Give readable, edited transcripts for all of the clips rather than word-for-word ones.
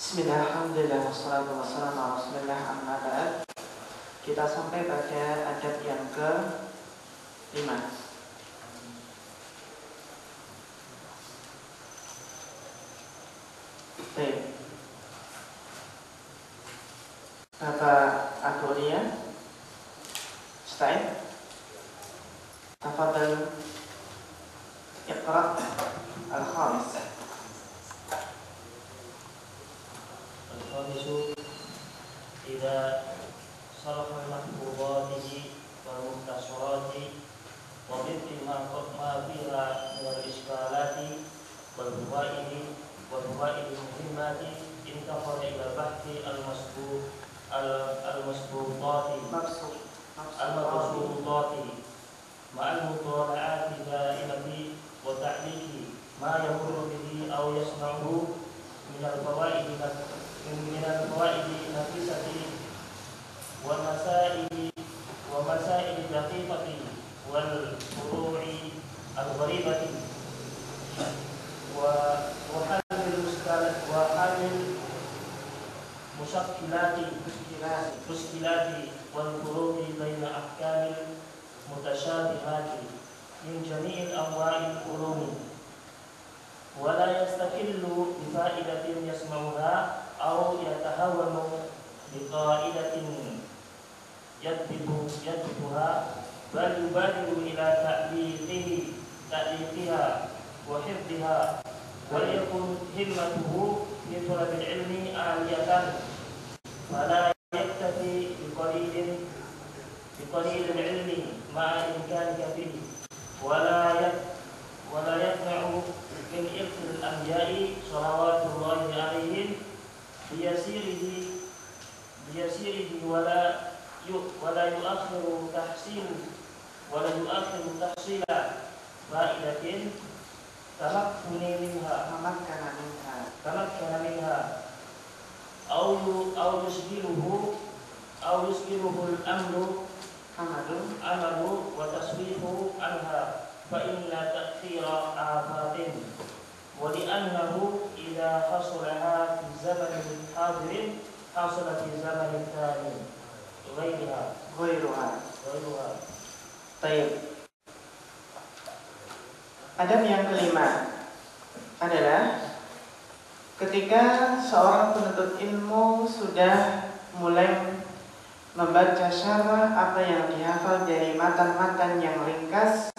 Bismillah, alhamdulillah, wassalatu wassalamu ala rasulillah, amma ba'd. Kita sampai pada adab yang ke-5. Baik, Bapak Agoria Stein, tafadhal iqra al-khamis. Al-khamisu idza sarafa al-mahbubati wa muhtasarati wa mithli ma fiha min al-ishkalati wal fawaidi muhimmati intaqala ila bahthi al-masbutati ma'al mutala'ati da'imati wa ta'liqi ma yamurru bihi aw yasma'uhu min al-fawaidi nafisati wa masaili daqiqati wal furu'i al-gharibati wa hamil muskilati wal furu'i baina ahkamil mutashabihati min jami'il anwa'il ulumi wa la yastakillu bi fa'idatin yasma'uha aw yatahawwanu bi qa'idatin yadbibuha bal yubadiru ila ta'liqiha wa hifdhiha wa yakun himmatuhu fi talabil ilmi aliyatan wa la yaktafi bi qalilil ilmi ma'a imkanika fihi wa la yaqna'u min irthil anbiya'i salawatullahi alaihim biyasirihi wa la yu'akhiru tahsila fa'idatin tamakkana minha aw yusbiluhu al-amru wa taswihu anha fa inna ta'khira afatin wa li'annahu idha hasulaha fi zamanin hadirin hasula fi zamanin thani ghairuha. Baik. Adab yang kelima adalah ketika seorang penuntut ilmu sudah mulai membaca syarah apa yang dihafal dari matan-matan yang ringkas,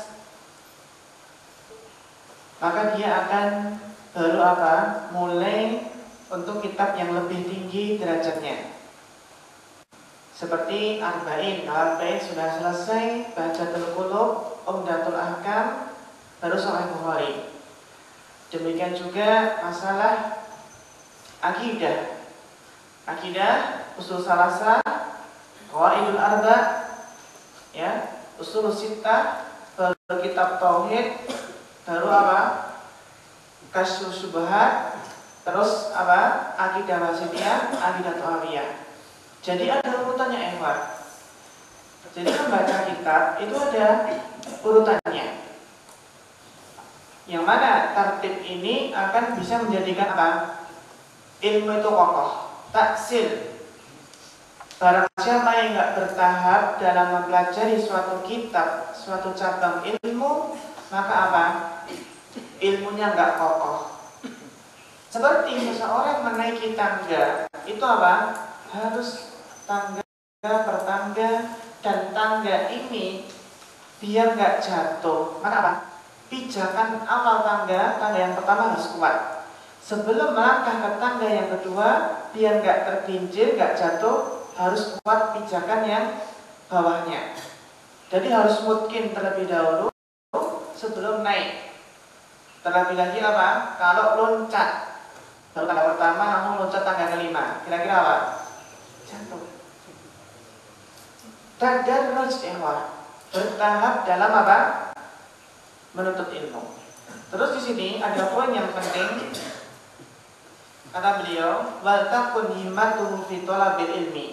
maka dia akan mulai untuk kitab yang lebih tinggi derajatnya. Seperti Arba'in, kalau Arba'in sudah selesai, Bahajatul Qulub, Umdatul Ahkam, baru Sahih Bukhari. Demikian juga masalah akidah, usul salasa, qawaidul arba, ya, usul sittah, baru kitab tauhid, baru kasyfus syubhat, terus akidah wasitiyah, akidah tauhidiyah. Jadi ada urutannya, Ehwar. Jadi membaca kitab itu ada urutannya. Yang mana tertib ini akan bisa menjadikan ilmu itu kokoh, taksil. Barang siapa yang nggak bertahap dalam mempelajari suatu kitab, suatu cabang ilmu, maka ilmunya nggak kokoh. Seperti seseorang menaiki tangga, itu harus tangga per tangga, dan tangga ini biar nggak jatuh, maka pijakan awal tangga yang pertama harus kuat. Sebelum melangkah ke tangga yang kedua, biar nggak tergelincir, nggak jatuh, harus kuat pijakan yang bawahnya. Jadi harus mungkin terlebih dahulu sebelum naik. Terlebih lagi kalau loncat, baru tangga pertama langsung loncat tangga kelima, kira-kira jatuh. Tadarruj bertahap dalam menuntut ilmu. Terus di sini ada poin yang penting. Kata beliau, wal takun himmatuhu fi thalabil ilmi.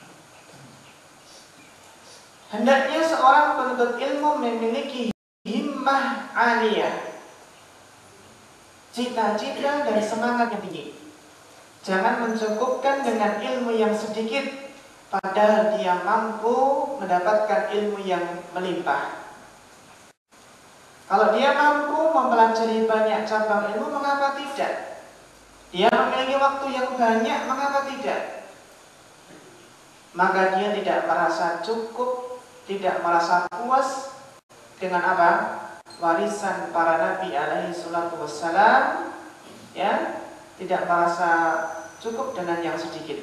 Hendaknya seorang penuntut ilmu memiliki himmah aliyah, cita-cita dan semangat yang tinggi. Jangan mencukupkan dengan ilmu yang sedikit, padahal dia mampu mendapatkan ilmu yang melimpah. Kalau dia mampu mempelajari banyak cabang ilmu, mengapa tidak? Dia memiliki waktu yang banyak, mengapa tidak? Maka dia tidak merasa cukup, tidak merasa puas dengan apa? Warisan para nabi alaihi salatu wassalam, ya, tidak merasa cukup dengan yang sedikit.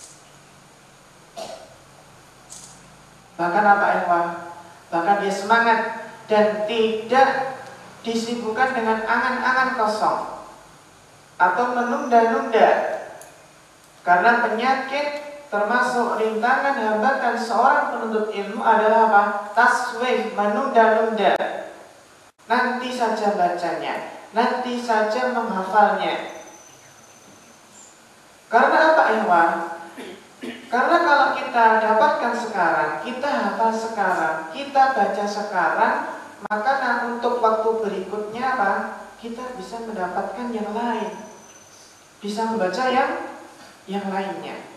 Bahkan apa ikhwah? Bahkan dia semangat dan tidak disibukkan dengan angan-angan kosong atau menunda-nunda. Karena penyakit termasuk rintangan hambatan seorang penuntut ilmu adalah apa? Taswif, menunda-nunda. Nanti saja bacanya, nanti saja menghafalnya. Karena apa ikhwan? Karena kalau kita dapatkan sekarang, kita hafal sekarang, kita baca sekarang, maka untuk waktu berikutnya apa? Kita bisa mendapatkan yang lain, bisa membaca yang lainnya.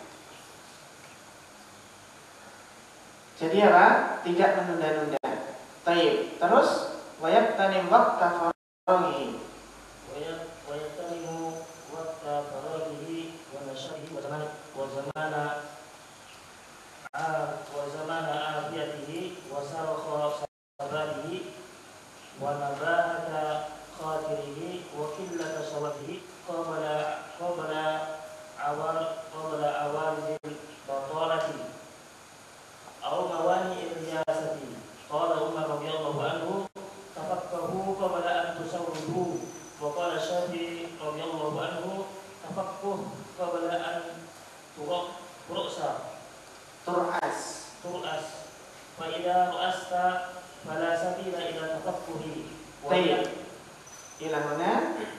Jadi apa? Tidak menunda-nunda. Taib. Terus wayaqtanim waqta faraghi. Wayaqtanimu waqta faraghi wa nashrihi wa zamana afiyatihi wa sarqa sababihi wa nabahata khatirihi wa qillata sawabihi qabla awalil batalati aw mawani riyasati. Qala Umar radhiyallahu anhu tafaqahu qabla an tusawwidu wa qala Syafi'i radhiyallahu anhu tafaqquh qabla an tur'as fa idza ra'asta fala sabila ila tafaqquhi wa ila huna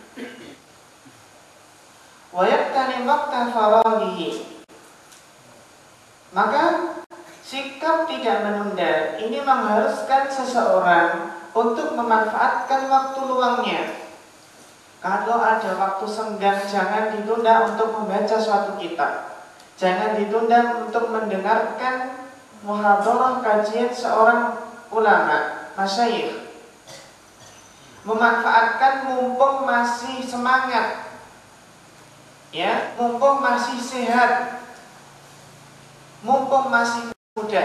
wa yaqtani waqta faraghihi. Maka sikap tidak menunda ini mengharuskan seseorang untuk memanfaatkan waktu luangnya. Kalau ada waktu senggang, jangan ditunda untuk membaca suatu kitab. Jangan ditunda untuk mendengarkan muhadharah kajian seorang ulama, masyayikh. Memanfaatkan mumpung masih semangat, ya, mumpung masih sehat, mumpung masih muda,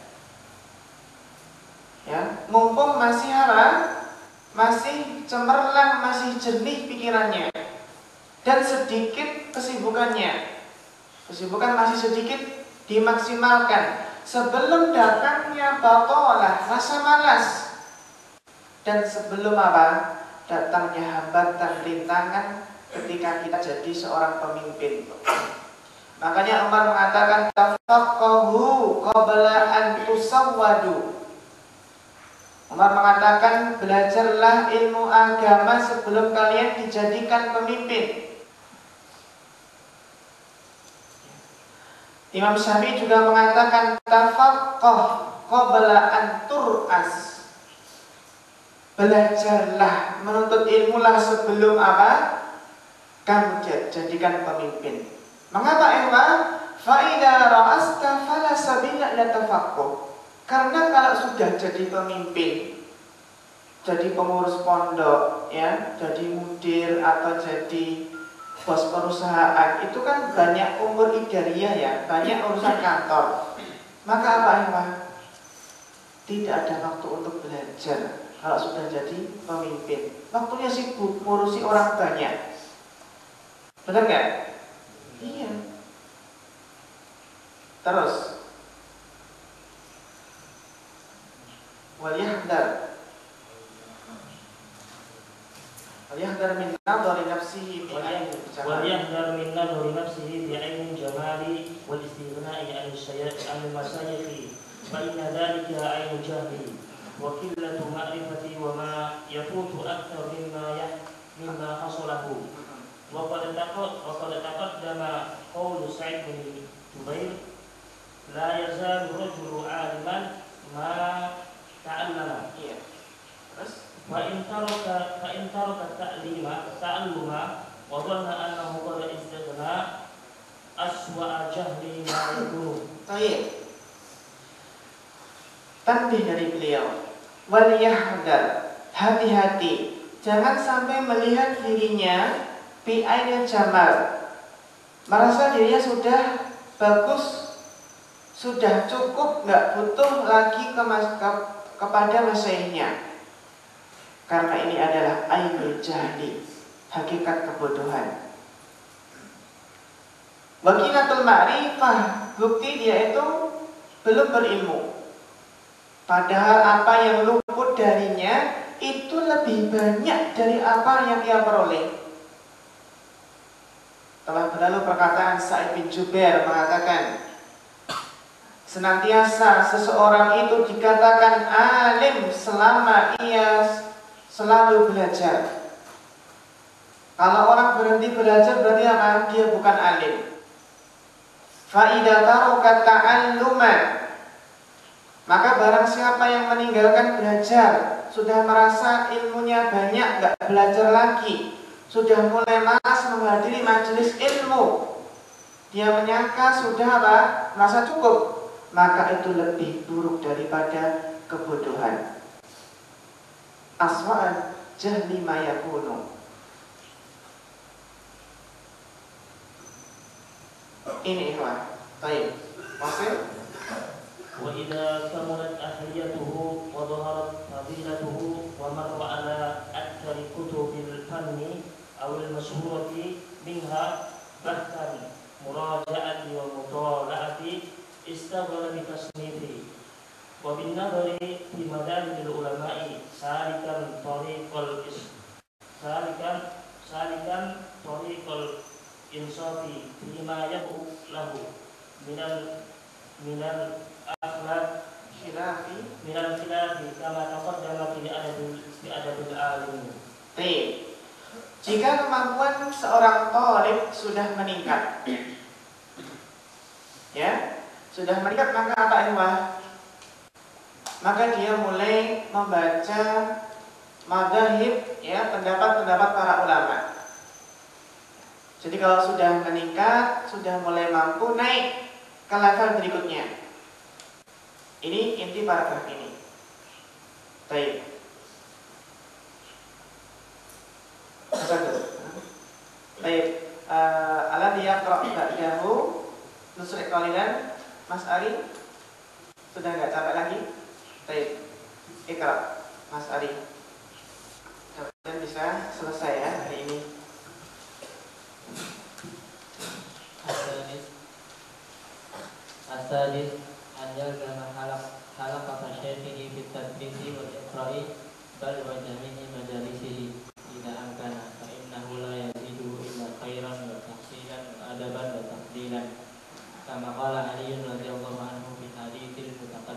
ya, mumpung masih masih cemerlang, masih jernih pikirannya, dan sedikit kesibukannya. Kesibukan masih sedikit, dimaksimalkan sebelum datangnya batalah, rasa malas, dan sebelum apa? Datangnya hambatan, rintangan ketika kita jadi seorang pemimpin. Makanya Umar mengatakan tafaqahu qabla an tusawwadu. Umar mengatakan belajarlah ilmu agama sebelum kalian dijadikan pemimpin. Imam Syafi'i juga mengatakan tafaqqah qabla an tur'as. Belajarlah, menuntut ilmulah sebelum apa? Kamu jadikan pemimpin. Mengapa ikhwan? Fa idza ra'asta fala sabila ila tafaqquh. Karena kalau sudah jadi pemimpin, jadi pengurus pondok, ya, jadi mudir atau jadi bos perusahaan, itu kan banyak umur idariah, ya, banyak urusan kantor. Maka apa ikhwan? Tidak ada waktu untuk belajar kalau sudah jadi pemimpin. Waktunya sibuk ngurusi orang banyak. Benar nggak? Iya. Terus waliyahdar min nadhari nafsihi waliyahdar min nadhari nafsihi bi ainin jamali wal istighna'i an al-masayikh fa inna dhalika ainu jahli wa qillatu ma'rifati wa ma yafutu akthar mimma hasalahu. Wa qad taqaddama qawlu Sa'id bin Jubair la yazalu rajulu 'aliman ma ta'allama. Fa in taraka ta'alluma wa dhanna annahu qad istaghna aswa jahli ma yakunu. Baik. Tanbih dari beliau, wal yahdar, hati-hati, jangan sampai melihat dirinya bi ainil jamal, merasa dirinya sudah bagus, sudah cukup, nggak butuh lagi kepada masyaykhnya. Karena ini adalah ainul jahli, hakikat kebodohan. Wakinatul ma'rifah, bukti dia itu belum berilmu. Padahal apa yang luput darinya itu lebih banyak dari apa yang ia peroleh. Telah berlalu perkataan Sa'id bin Jubair mengatakan, senantiasa seseorang itu dikatakan alim selama ia selalu belajar. Kalau orang berhenti belajar berarti apa? Dia bukan alim. Fa'idha tarokat ta'alluman, maka barang siapa yang meninggalkan belajar, sudah merasa ilmunya banyak, gak belajar lagi, sudah mulai malas menghadiri majelis ilmu, dia menyangka sudah apa? Merasa cukup, maka itu lebih buruk daripada kebodohan. Aswa'an jahli ma yakunu. Ini ikhwan. Baik. Masih? Wa idza kamulat ahliyatuhu wa dhaharat fadilatuhu wa marra ala akthari kutubil fanni aw al mashhurati minha bahkan muraja'ati wa mutala'ati istaghala bi tasnifi wa bin nadari fi madaribil ulama'i salikan tariqal insafi lima yabu lahu minal akhlaq khilafi kama taqaddama fi adabil alim. Baik. Jika kemampuan seorang thalib sudah meningkat, ya, sudah meningkat, maka apa ikhwah? Maka dia mulai membaca madzhab, ya, pendapat-pendapat para ulama. Jadi kalau sudah meningkat, sudah mulai mampu, naik ke level berikutnya. Ini inti paragraf ini. Baik. Baik. Alladhi yaqra' ba'dahu nusri qalilan. Mas Ari sudah nggak capek lagi? Baik. Iqra' Mas Ari. Dan bisa selesai ya hari ini. Asadis anjal kama halaqata syaikhini fit tadrisi wal iqra'i bal wa jami'i majalisihi idza amkana fa innahu la yazidu illa khairan wa tahsilan wa adaban wa tafdilan kama qala Ali radhiyallahu anhu fi hadithil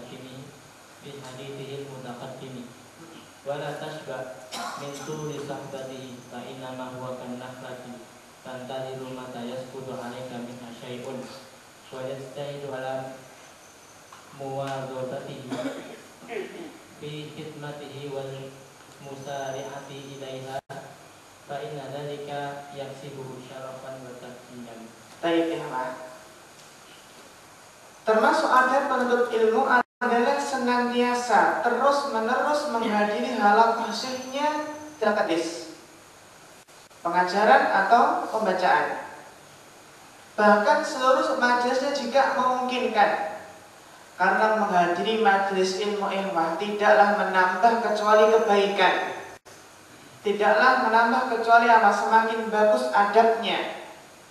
mutaqaddimi wa la tashba min tuli sahbatihi fa inna ma huwa kan nakhlati tantadiru mata yasqutu 'alaika min syai'un wa yastahidu ala muwadhabatihi fi khidmatihi wal musari'ati ilaiha fa inna dzalika yaksibuhu syarafan wa taqdiman. Baik, termasuk adab penuntut ilmu adalah senantiasa terus-menerus menghadiri halaqah syekhnya tadris, pengajaran atau pembacaan. Bahkan seluruh majelisnya jika memungkinkan. Karena menghadiri majelis ilmu ikhwah tidaklah menambah kecuali kebaikan. Tidaklah menambah kecuali apa? Semakin bagus adabnya.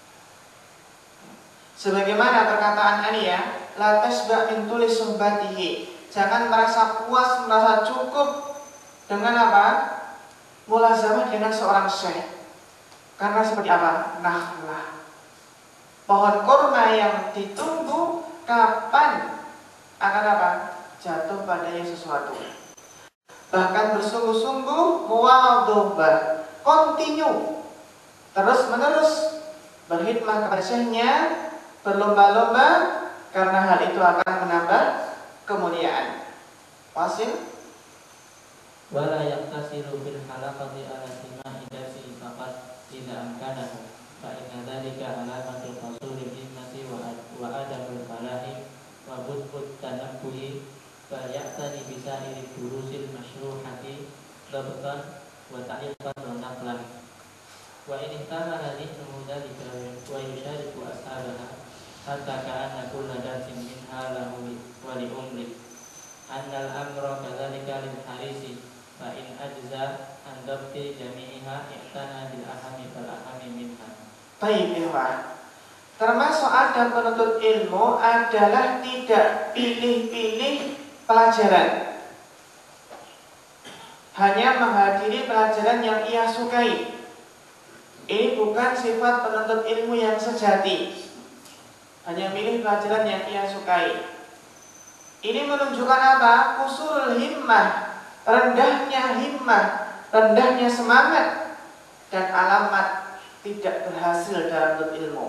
Sebagaimana perkataan Aliyah, la tasba' min tuli suhbatihi. Jangan merasa puas, merasa cukup dengan apa? Mulazamah dengan seorang syekh. Karena seperti apa? Nakhlah, pohon kurma yang ditunggu kapan akan apa? Jatuh padanya sesuatu. Bahkan bersungguh-sungguh, muwadhabah, continue, terus-menerus berkhidmah kepada syekhnya, berlomba-lomba, karena hal itu akan menambah kemuliaan. Wasil. Wala yaqtasiru bil halaqati ala sima'i darsi faqat idza إذا أمكنه فإن ذلك علامة قصور الهمة وعدم الفلاح وبطء التنبه فليعتني بسائر الدروس المشروحة ضبطا وتعليقا ونقلا وإن احتمل ذهنه ذلك ويشارك أصحابها حتى كأن كل درس منها له ولأمره أن الأمر كذلك للحريص فإن أجزى عن ضبط جميعها اعتنى بالأهم فالأهم منها. Baik, ikhwan. Termasuk adab penuntut ilmu adalah tidak pilih-pilih pelajaran. Hanya menghadiri pelajaran yang ia sukai. Ini bukan sifat penuntut ilmu yang sejati. Hanya milih pelajaran yang ia sukai. Ini menunjukkan apa? Qusurul himmah, rendahnya himmah, rendahnya semangat, dan alamat tidak berhasil dalam menuntut ilmu.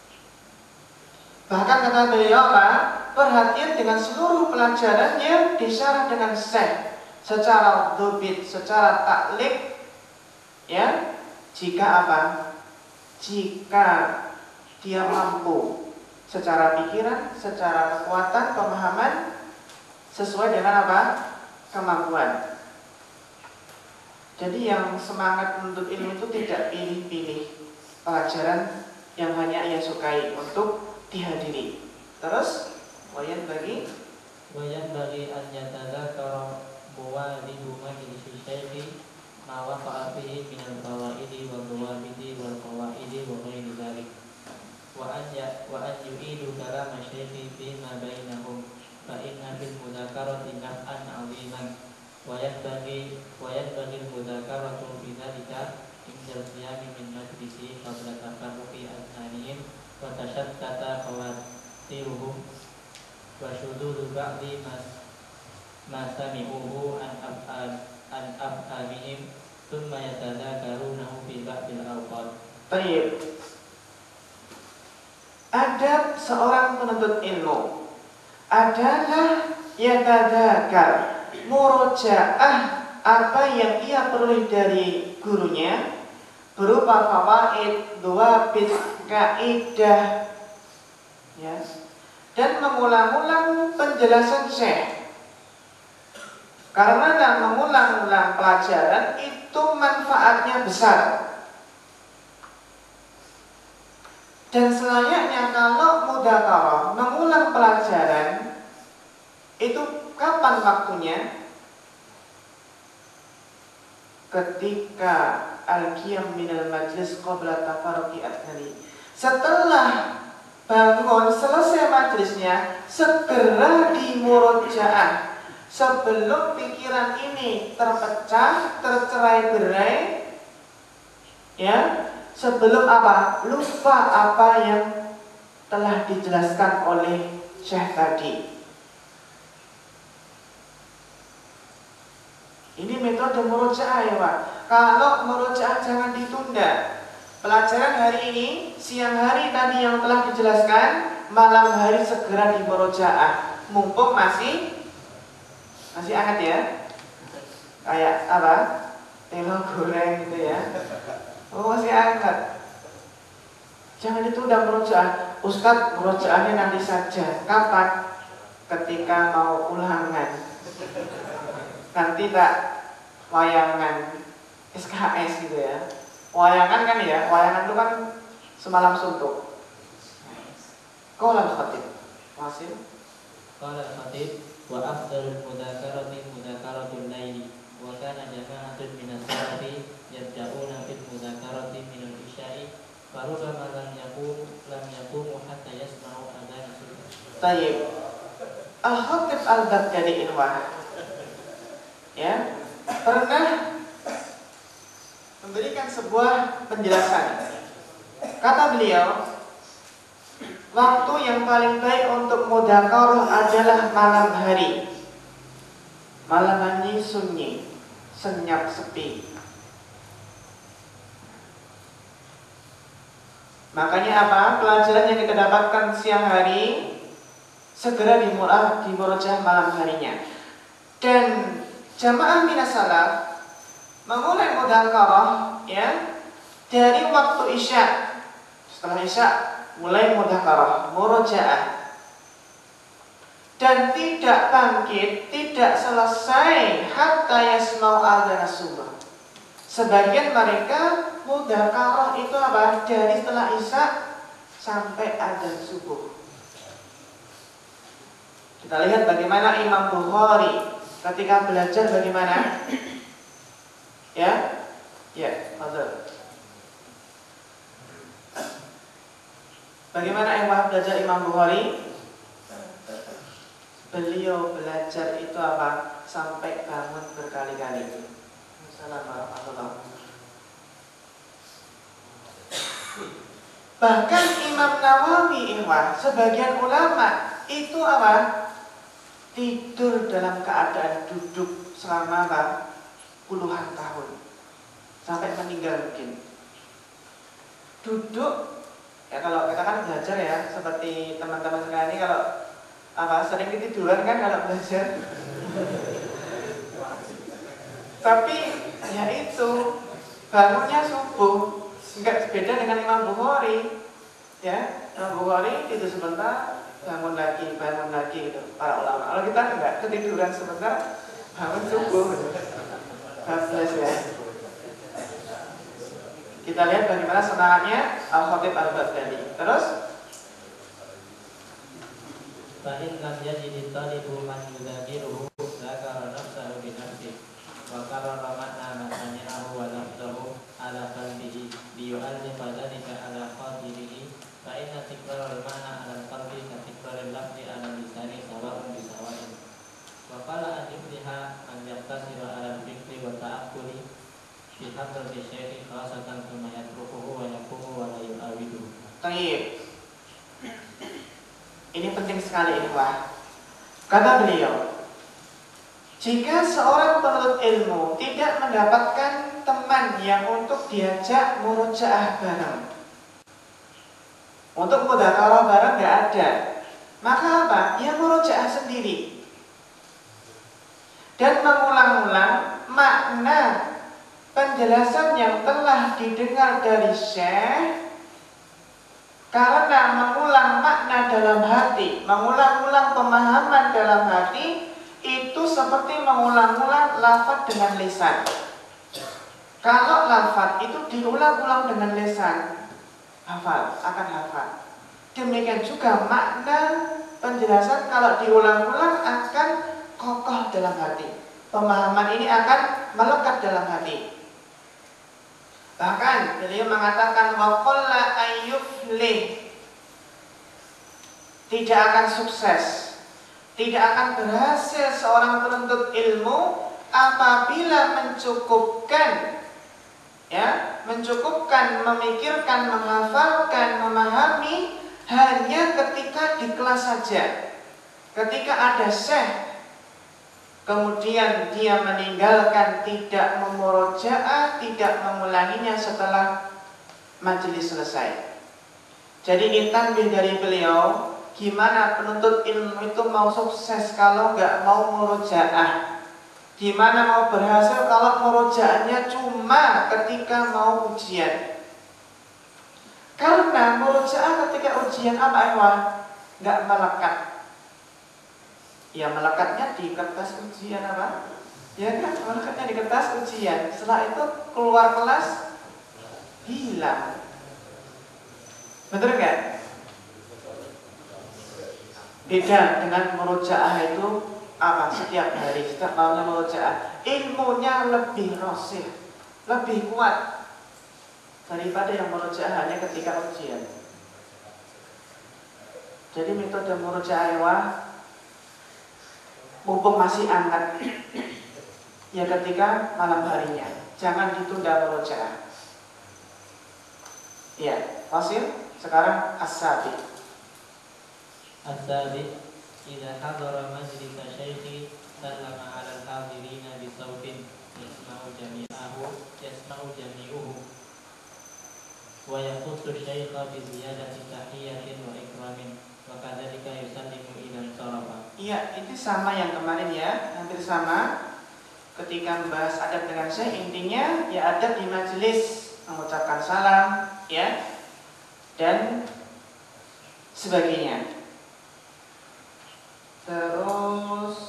Bahkan kata beliau apa? Perhatian dengan seluruh pelajaran yang disyarah dengan syekh secara dhubit, secara taklik, ya. Jika apa? Jika dia mampu secara pikiran, secara kekuatan, pemahaman sesuai dengan apa? Kemampuan. Jadi yang semangat menuntut ilmu itu tidak pilih-pilih pelajaran yang hanya ia sukai untuk dihadiri. Terus wayan bagi an yatadzakara muwalidu majlis syekhi ma waqa'a fihi min al-qawaidi wal dawabiti wal qawaidi wa ghairi dzalik wa an yu'idu kalam syekhi fi ma bainahum fa inna bil mudzakarati naf'an 'aziman wa yanbaghi al-mudzakaratu bi dzalika inda al-qiyami min majlisi qabla tafarruqi adhanihim wa tashattata khawatiruhum wa syududu ba'di ma sami'uhu an afhamihim thumma yatadzakarunahu fi ba'dil awqat. Baik. Adab seorang penuntut ilmu adalah yatadzakar, murojaah apa yang ia peroleh dari gurunya berupa fawaid, dhawabit, kaidah, ya, dan mengulang-ulang penjelasan syekh. Karena mengulang-ulang pelajaran itu manfaatnya besar. Dan selayaknya kalau mudzakarah mengulang pelajaran itu kapan waktunya? Ketika al-qiyam minal majlis qabla tafarruqi adhani. Setelah bangun selesai majlisnya, segera dimurojaah sebelum pikiran ini terpecah, tercerai-berai, ya, sebelum apa? Lupa apa yang telah dijelaskan oleh syekh tadi. Ini metode murojaah, ya Pak. Kalau murojaah jangan ditunda. Pelajaran hari ini, siang hari tadi yang telah dijelaskan, malam hari segera dimurojaah. Mumpung masih hangat ya. Kayak apa? Telo goreng gitu ya. Oh, masih hangat. Jangan ditunda murojaah. Ustadz, murojaahnya nanti saja. Kapan? Ketika mau ulangan. Nanti tak wayangan SKS gitu ya. Wayangan kan ya, wayangan itu kan semalam suntuk. Qala al-khatib. Masih? Qala al-khatib wa afdalul mudzakarati mudzakaratul laili wa kana jama'atun minas salafi yabda'una bil mudzakarati min al-isya'i fa rubbama lam yaqumu hatta yasma'u adzan subh. Tayyib. Al-Khatib al-Baghdadi ikhwah, ya, pernah memberikan sebuah penjelasan. Kata beliau, waktu yang paling baik untuk mudzakarah adalah malam hari. Malam hari sunyi, senyap, sepi. Makanya apa? Pelajaran yang kita dapatkan siang hari segera dimurojaah malam harinya. Dan jamaah minas salaf memulai mudzakarah, ya, dari waktu Isya, setelah Isya mulai mudzakarah, murojaah, dan tidak bangkit, tidak selesai hatta yasma'u adzan subuh. Sebagian mereka mudzakarah itu apa? Dari setelah Isya sampai adzan subuh. Kita lihat bagaimana Imam Bukhari ketika belajar bagaimana? Ya, betul. Bagaimana belajar Imam Bukhari? Beliau belajar itu apa? Sampai bangun berkali-kali. Assalamualaikum. Bahkan Imam Nawawi, sebagian ulama itu apa? Tidur dalam keadaan duduk selama apa? Puluhan tahun sampai meninggal mungkin. Duduk. Ya kalau kita kan belajar ya, seperti teman-teman sekalian ini kalau sering ketiduran kan kalau belajar. Tapi ya itu bangunnya subuh, enggak beda dengan Imam Bukhari. Ya, Imam Bukhari itu sebentar bangun lagi gitu para ulama. Kalau kita enggak, ketiduran sebentar bangun subuh. Bablas ya. Kita lihat bagaimana semangatnya Al-Khatib Al-Baghdadi. Terus Fa'in lam yajid talibu man yudhakiruhu zakara nafsahu binafsih wa karara makna masani'ahu wa lafzahu ala qalbihi liyu'allifa dhalika ala qadirihi fa'inna tikrarul makna ala qalbi ka tikrarul lafzi ala lisani sawa'un bisawa'in wa qala an yufliha an yaktasira ala fikri wa ta'akuli fi hadrati syekhi khasatan thumma yatrukuhu wa yakumu wa la yu'awidu. Tayyib. Ini penting sekali ikhwah. Kata beliau, jika seorang penuntut ilmu tidak mendapatkan teman yang untuk diajak murojaah bareng, untuk mudzakarah bareng nggak ada, maka apa? Ya murojaah sendiri dan mengulang-ulang makna penjelasan yang telah didengar dari syekh. Karena mengulang makna dalam hati, mengulang-ulang pemahaman dalam hati, itu seperti mengulang-ulang lafaz dengan lisan. Kalau lafaz itu diulang-ulang dengan lisan, akan hafal. Demikian juga makna penjelasan kalau diulang-ulang akan kokoh dalam hati. Pemahaman ini akan melekat dalam hati. Bahkan beliau mengatakan waqalla ayyuflih, tidak akan sukses, tidak akan berhasil seorang penuntut ilmu apabila mencukupkan memikirkan, menghafalkan, memahami hanya ketika di kelas saja. Ketika ada syekh kemudian dia meninggalkan, tidak memurojaah, tidak mengulanginya setelah majelis selesai. Jadi ini tanbih dari beliau, gimana penuntut ilmu itu mau sukses kalau nggak mau murojaah? Gimana mau berhasil kalau murojaahnya cuma ketika mau ujian? Karena murojaah ketika ujian apa? Nggak melekat. Ya melekatnya di kertas ujian apa? Ya kan, melekatnya di kertas ujian. Setelah itu keluar kelas hilang. Betul nggak? Beda dengan murojaah itu apa? Setiap hari, setiap malamnya murojaah, ilmunya lebih rosih, lebih kuat daripada yang murojaah hanya ketika ujian. Jadi metode murojaah mumpung masih hangat, ya ketika malam harinya, jangan ditunda murojaah. Ya, Fasil. Sekarang as-sabi. As-sabi idza hadara majlis syaikhi sallama 'ala al-hadirina bi sautin yasma'u jami'uhu wa yakhussu syaikha bi ziyadati tahiyyatin wa ikramin wa kadzalika yusallimu idza sarafa. Iya, itu sama yang kemarin ya, hampir sama. Ketika membahas adab dengan syekh, intinya ya adab di majelis mengucapkan salam, ya, dan sebagainya. Terus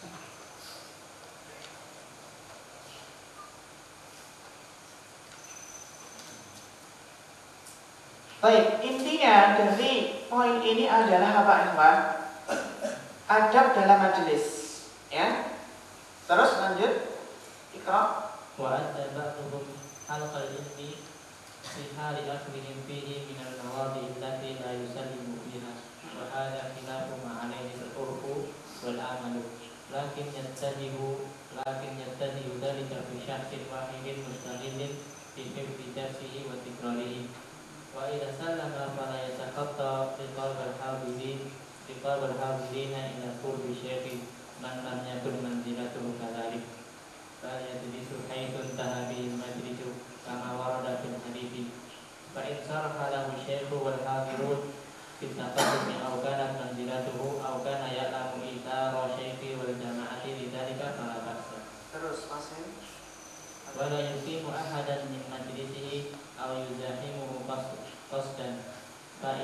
baik, intinya dari poin ini adalah apa, ikhwan? Adab dalam majelis, ya. Terus lanjut, Iqra. Wa adda ba'dhum halqal ilmi fi hali akhdihim fihi min al-mawadi' allati la yusallimu biha wa hadha khilafu ma alayhi al-urfu wal amalu lakin yattajihu dhalika fi syakhsin wahidin mustaghillin bi hifdhi darsihi wa tikrarihi wa idza sallama fala yatakhatta riqab al-hafidina ila qurbi syaikhin man lam yakun manzilatuhu kadhalik bal yajlisu haitsu intaha bihi al-majlisu kama warada fil hadithi fa in saraha lahu syaikhu wal hadirun fi taqaddumi aw kanat manzilatuhu aw kana ya'lamu ithara syaikhi wal jama'ati lidzalika fala ba'sa. Terus Qasim. Wala yuqimu ahadan min majlisihi aw yuzahimuhu qasdan fa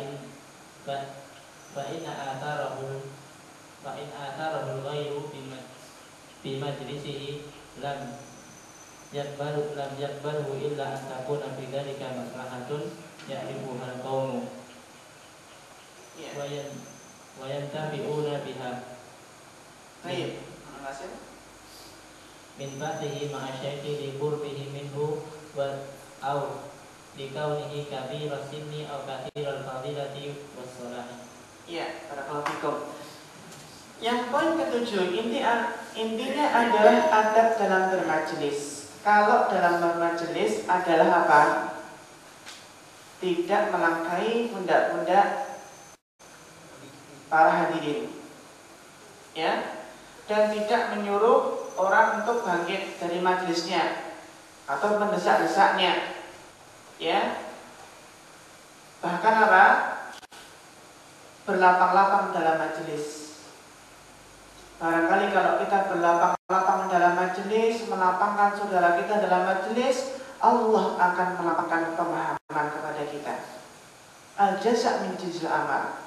in atharahu ghayru bi majlisihi lam yakbalu illa an takuna fi dzalika maslahatun ya'rifuha al-qawmu wa yantabi'una biha. Baik, terima kasih. Min ba'dihi ma'a syaikhi li qurbihi minhu wa aw li kaunihi kabira sinni aw kathiral fadilati was salahi. Iya, barakallahu fikum. Yang poin ketujuh, intinya adalah adab dalam bermajelis. Kalau dalam bermajelis adalah apa? Tidak melangkahi pundak-pundak para hadirin, ya, dan tidak menyuruh orang untuk bangkit dari majelisnya atau mendesak-desaknya, ya. Bahkan apa? Berlapang-lapang dalam majelis. Barangkali kalau kita berlapang-lapang dalam majelis, melapangkan saudara kita dalam majelis, Allah akan melapangkan pemahaman kepada kita. Al-jaza' min jinsil amal.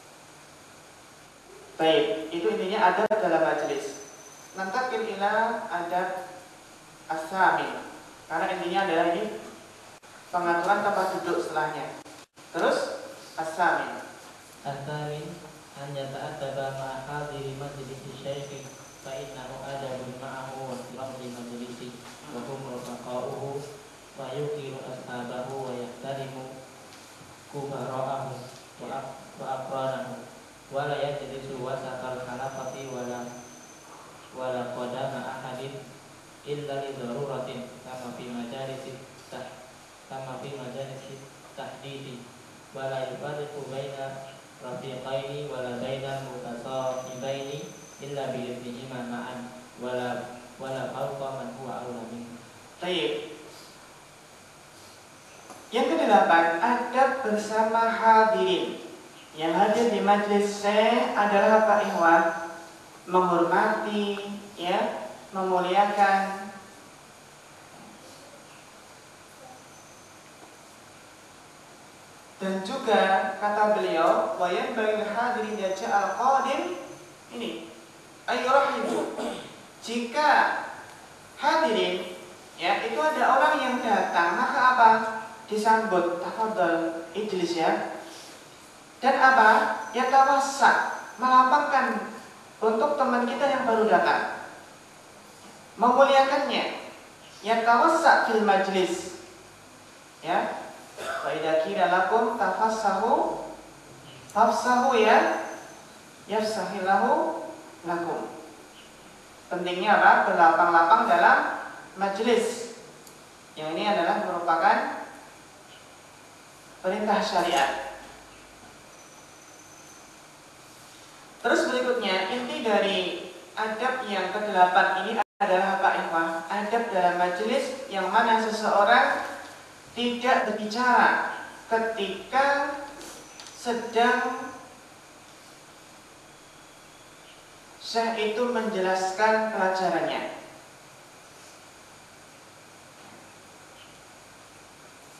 Baik, itu intinya adab dalam majelis. Nantakil ila adab as-samin. Karena intinya adalah ini pengaturan tempat duduk setelahnya. Terus as-samin. As-samin an yata'addaba ma'a hadiri majlisi syaikhi fa innahu adabun ma'ahu wa ihtiramul majlisi wa hum rafaqa'uhu wa yuqiru ashabahu wa yahtarimu kubara'ahu wa aqranahu wa la yajlisu wasaqal halaqati wa la qadama ahadin illa li daruratin kama fi majalisi tahdidi wa la yufarriqu baina rafiqaini wala bainal mutasahibaini illa bi idznihima ma'an wala fawqa man huwa aula minhu. Baik. Yang kedelapan, adab bersama hadirin. Yang hadir di majelis syekh adalah apa, ikhwan? Menghormati, ya, memuliakan. Dan juga kata beliau, wa yanbaghi hadirin yaj'al qadim ini ayyurahibu. Jika hadirin, ya, itu ada orang yang datang, maka apa? Disambut, tafadhol, ijlis, ya. Dan apa? Yatawassa, melapangkan untuk teman kita yang baru datang. Memuliakannya. Yatawassa fil majlis. Ya. Wa idza qila lakum tafassahu fafsahu, ya, yafsahillahu lakum. Pentingnya apa? Berlapang-lapang dalam majelis. Yang ini adalah merupakan perintah syariat. Terus berikutnya, inti dari adab yang ke-8 ini adalah apa, ikhwah? Adab dalam majelis yang mana seseorang tidak berbicara ketika sedang syekh itu menjelaskan pelajarannya.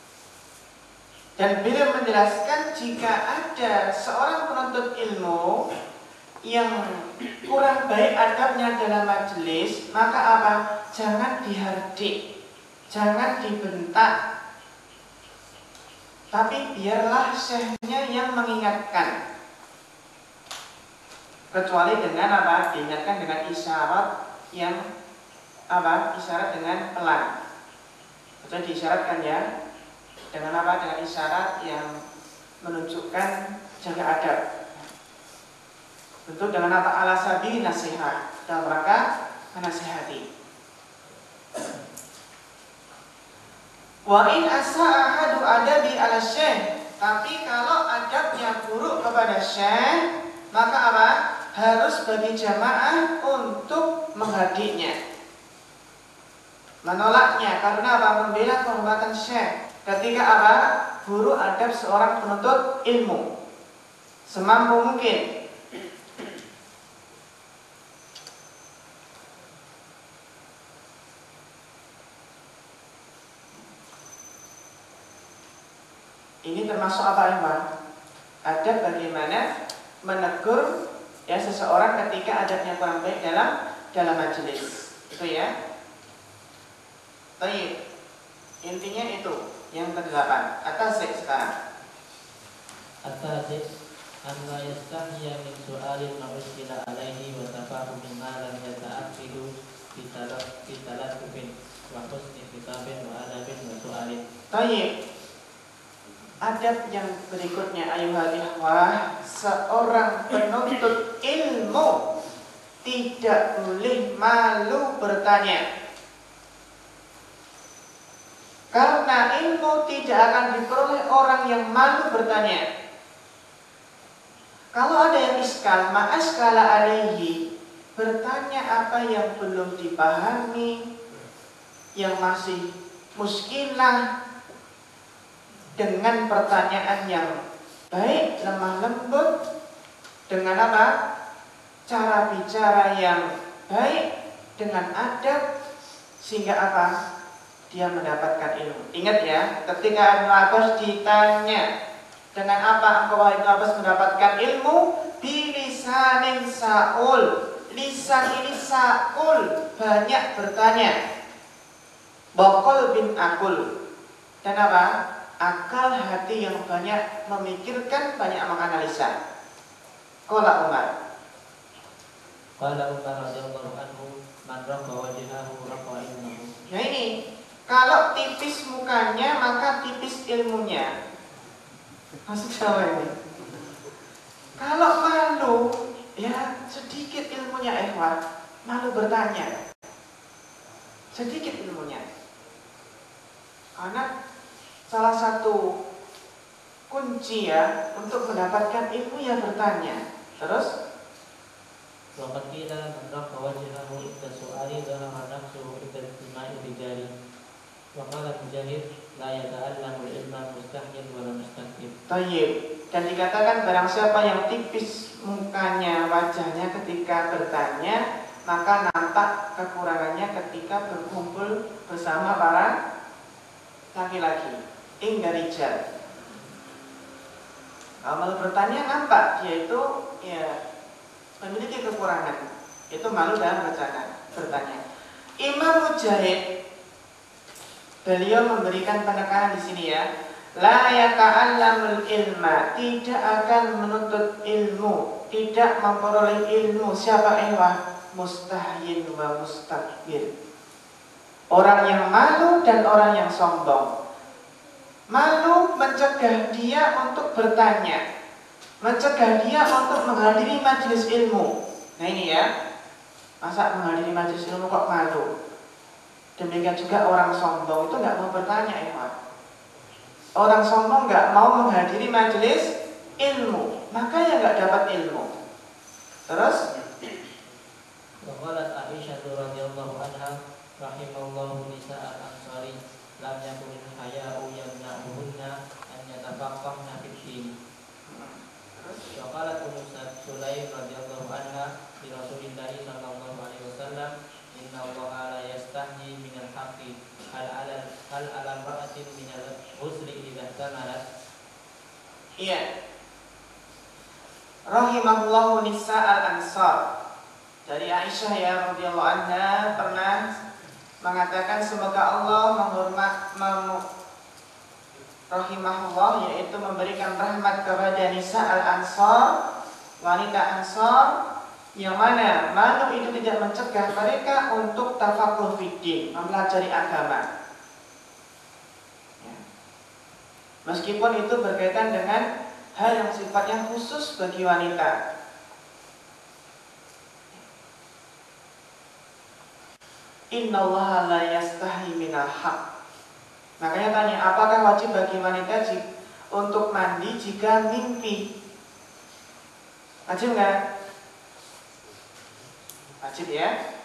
Dan beliau menjelaskan jika ada seorang penuntut ilmu yang kurang baik adabnya dalam majelis, maka apa? Jangan dihardik, jangan dibentak, tapi biarlah syekhnya yang mengingatkan. Kecuali dengan apa? Diingatkan dengan isyarat yang apa? Isyarat dengan pelan. Kecuali diisyaratkan ya. Dengan apa? Dengan isyarat yang menunjukkan jaga adab. Tentu dengan apa? Ala sabili nasihat, dalam rangka menasihati. Wa in asa ahadu adabi ala syekh, tapi kalau adabnya buruk kepada syekh, maka apa? Harus bagi jamaah untuk menghadiknya, menolaknya, karena apa? Membela kehormatan syekh. Ketika apa? Buruk adab seorang penuntut ilmu semampu mungkin. Ini termasuk apa ya, Pak? Adab bagaimana menegur ya seseorang ketika adabnya kurang baik dalam majelis. Itu ya. Baik. Intinya itu yang ke-8. Atasik sekarang. Atasik anna yastahya min su'alin ma'uskila alaihi wa tafahumin ma lam yata'afidu bitalatufin wa husni kitabin wa adabin wa su'alin. Baik. Adab yang berikutnya ayuhal ikhwah, seorang penuntut ilmu tidak boleh malu bertanya. Karena ilmu tidak akan diperoleh orang yang malu bertanya. Kalau ada yang iskal, ma'askala alaihi, bertanya apa yang belum dipahami, yang masih muskilah, dengan pertanyaan yang baik, lemah lembut, dengan apa? Cara bicara yang baik, dengan adab, sehingga apa? Dia mendapatkan ilmu. Ingat ya, ketika Ibnu Abbas ditanya, dengan apa engkau Ibnu Abbas mendapatkan ilmu? Bilisanin sa'ul. Lisan ini sa'ul, banyak bertanya. Baqal bin akul. Dan apa? Akal hati yang banyak memikirkan, banyak menganalisa. Qala Umar. Qala Umar radhiyallahu anhu, man raqa wajhahu raqa ilmuhu. Nah ini, kalau tipis mukanya maka tipis ilmunya. Maksud Jawa ini. Kalau malu, ya sedikit ilmunya ikhwah, malu bertanya. Sedikit ilmunya. Karena salah satu kunci ya untuk mendapatkan ilmu ya bertanya. Terus Wa qad qila man raqa wajhahu inda su'ali dhahara nafsuhu inda istima'i rijali. Wa qala Mujahid la yata'allamu al-ilma mustahyin wa la mustakbir. Tayyib. Dan dikatakan barang siapa yang tipis mukanya, wajahnya ketika bertanya, maka nampak kekurangannya ketika berkumpul bersama para laki-laki. Inda rijal. Kalau bertanya nampak dia itu ya memiliki kekurangan. Itu malu dalam bertanya. Imam Mujahid beliau memberikan penekanan di sini ya. La yata'allamul ilma, tidak akan menuntut ilmu, tidak memperoleh ilmu. Siapa ikhwah? Mustahyin wa mustakbir. Orang yang malu dan orang yang sombong. Malu mencegah dia untuk bertanya, mencegah dia untuk menghadiri majelis ilmu. Nah ini ya, masa menghadiri majelis ilmu kok malu? Demikian juga orang sombong itu nggak mau bertanya ikhwah. Orang sombong nggak mau menghadiri majelis ilmu, makanya nggak dapat ilmu. Terus Wa qalat Aisyah radhiyallahu anha rahimallahu nisaa al-ansari lam yakun haya'u yamna'uhunna an yatafaqqahna fid din. Wa qalat Ummu Sulaim radhiyallahu anha li Rasulillah sallallahu alaihi wasallam inna Allaha la yastahyi minal haqqi hal ala ra'atin minal husri idza tamarat Iya. Rahimahullahu nisa al-ansar. Dari Aisyah ya radhiyallahu anha pernah mengatakan semoga Allah rahimahullah, yaitu memberikan rahmat kepada nisa al-ansar, wanita Ansar, yang mana malu itu tidak mencegah mereka untuk tafaqquh fiddin, mempelajari agama. Ya. Meskipun itu berkaitan dengan hal yang sifatnya khusus bagi wanita. Innallaha la yastahi minal haq. Makanya tanya, apakah wajib bagi wanita untuk mandi jika mimpi? Wajib enggak? Wajib ya.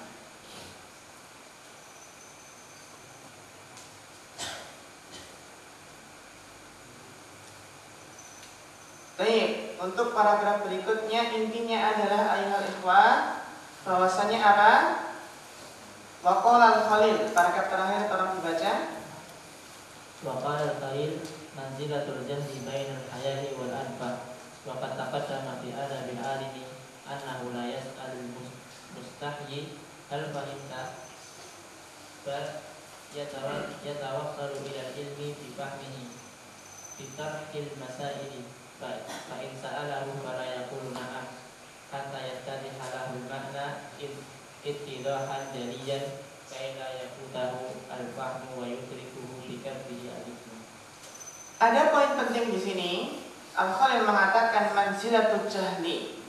Baik, untuk paragraf berikutnya intinya adalah ayat ikhwan bahwasanya apa? Waqala al-Khalil, paragraf terakhir tolong dibaca. Waqala al-Khalil manzilatul jahli bainal hayali wal anfa wa qad taqaddama fi adabil alimi annahu la yas'alul mustahyi hal fahimta bal yatawassalu ila ilmi bi fahmihi bi tarhil masaili fa in sa'alahu fala yaqulu na'am hatta yastadhiha lahu al-ma'na ittidahan jaliyan kaila yakutahu al-fahmu wa yudrikuhu bi kadbihi al-ismu. Ada poin penting di sini. Al-Khalil mengatakan manzilatul jahli,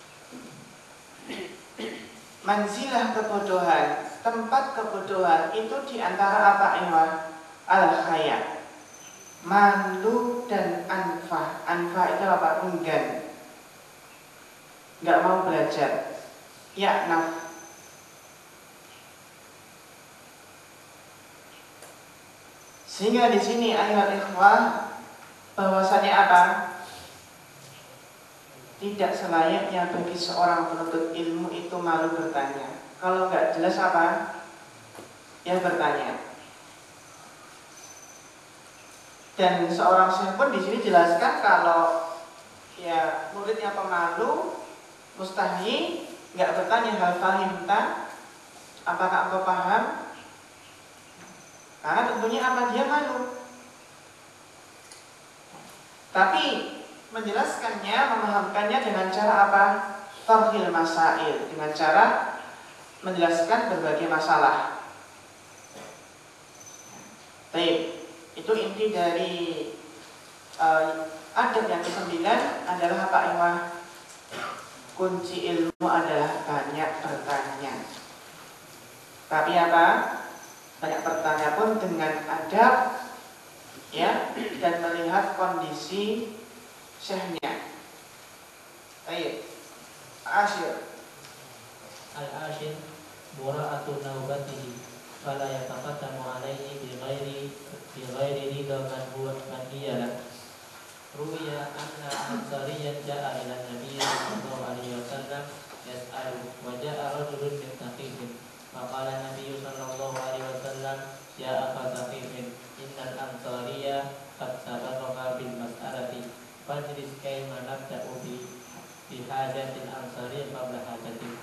manzilah kebodohan, tempat kebodohan itu diantara apa Iwan? Al-khaya, malu dan anfa. Anfa itu apa? Enggan, nggak mau belajar. Ya naf. Sehingga di sini ayat ikhwah bahwasanya apa? Tidak selayaknya bagi seorang penuntut ilmu itu malu bertanya. Kalau nggak jelas apa? Ya bertanya. Dan seorang syekh pun di sini jelaskan kalau ya muridnya pemalu, mustahi, nggak bertanya hal fahimta, apakah engkau paham? Karena tentunya apa? Dia malu. Tapi menjelaskannya, memahamkannya dengan cara apa? Tarhil masail, dengan cara menjelaskan berbagai masalah. Baik, itu inti dari adab yang ke-9 adalah apa Iwah? Kunci ilmu adalah banyak bertanya. Tapi apa? Banyak bertanya pun dengan adab, ya, dan melihat kondisi syekhnya. Baik. Asyir. Al-ashir mura'atu naubatihi fala yataqaddamu alaihi bi ghairi ridha man hiya. Ruwiya anna ansariyan ja'a ila Nabi sallallahu alaihi wasallam yas'alu wa ja'a rajulun min Thaqifin faqala Nabi sallallahu alaihi wasallam ya akha Thaqifin innal ansariya qad sabaqa bil mas'alati fajlis kayma nabda'u bi hajatil ansari qabla hajatil.